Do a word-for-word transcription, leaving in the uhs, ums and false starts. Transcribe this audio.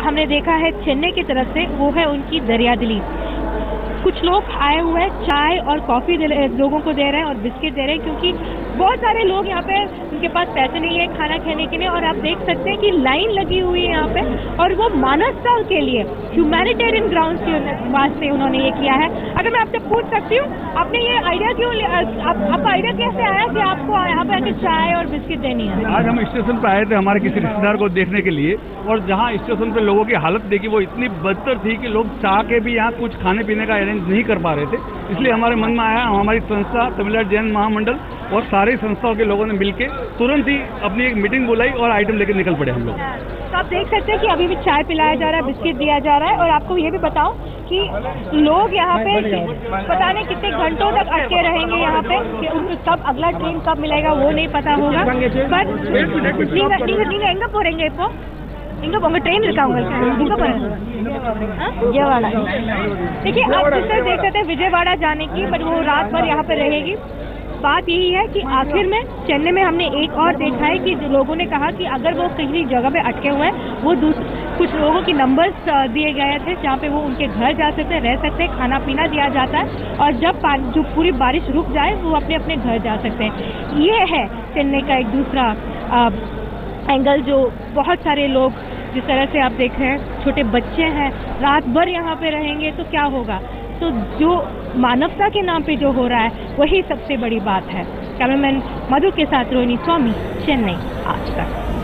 हमने देखा है चेन्नई की तरफ से, वो है उनकी दरियादिली। कुछ लोग आए हुए हैं, चाय और कॉफ़ी लोगों को दे रहे हैं और बिस्किट दे रहे हैं, क्योंकि बहुत सारे लोग यहाँ पे, उनके पास पैसे नहीं है खाना खाने के लिए। और आप देख सकते हैं कि लाइन लगी हुई है यहाँ पे, और वो मानवता के लिए, ह्यूमैनिटेरियन ग्राउंड्स के वास्ते उन्होंने ये किया है। अगर मैं आपसे पूछ सकती हूँ, आपने ये आइडिया क्यों, आप, आपका आइडिया कैसे आया कि आपको यहाँ पे आके चाय और बिस्किट देनी है? आज हम स्टेशन पे आए थे हमारे किसी रिश्तेदार को देखने के लिए, और जहाँ स्टेशन पे लोगों की हालत देखी वो इतनी बदतर थी कि लोग चाह के भी यहाँ कुछ खाने पीने का अरेंज नहीं कर पा रहे थे। इसलिए हमारे मन में आया, हमारी संस्था तमिलनाडु जैन महामंडल और सारी संस्थाओं के लोगों ने मिलके तुरंत ही अपनी एक मीटिंग बुलाई और आइटम लेकर निकल पड़े हम लोग। तो आप देख सकते हैं कि अभी भी चाय पिलाया जा रहा है, बिस्किट दिया जा रहा है। और आपको ये भी बताऊं कि लोग यहाँ पे पता नहीं कितने घंटों तक अटके रहेंगे यहाँ पे, कि उनको कब अगला ट्रेन कब मिलेगा वो नहीं पता होगा। पर நீங்க எங்க போறீங்க இப்போ? எங்க போங்க? ट्रेन இருக்கா உங்களுக்கு? எங்க போறீங்க? विजयवाड़ा। देखिए, आप जिससे देख सकते हैं विजयवाड़ा जाने की, बट वो रात भर यहाँ पे रहेगी। बात यही है कि आखिर में चेन्नई में हमने एक और देखा है कि लोगों ने कहा कि अगर वो किसी जगह पे अटके हुए हैं, वो कुछ लोगों की नंबर्स दिए गए थे जहाँ पे वो उनके घर जा सकते हैं, रह सकते हैं, खाना पीना दिया जाता है, और जब जो पूरी बारिश रुक जाए वो अपने अपने घर जा सकते हैं। ये है चेन्नई का एक दूसरा आ, एंगल, जो बहुत सारे लोग, जिस तरह से आप देख रहे हैं, छोटे बच्चे हैं, रात भर यहाँ पे रहेंगे तो क्या होगा। तो जो मानवता के नाम पे जो हो रहा है वही सबसे बड़ी बात है। कैमरामैन मधु के साथ रोहिणी स्वामी, चेन्नई आज तक।